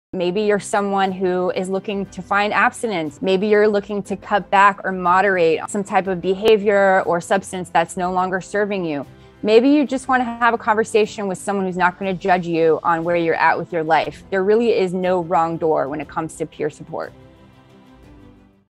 Maybe you're someone who is looking to find abstinence. Maybe you're looking to cut back or moderate some type of behavior or substance that's no longer serving you. Maybe you just want to have a conversation with someone who's not going to judge you on where you're at with your life. There really is no wrong door when it comes to peer support.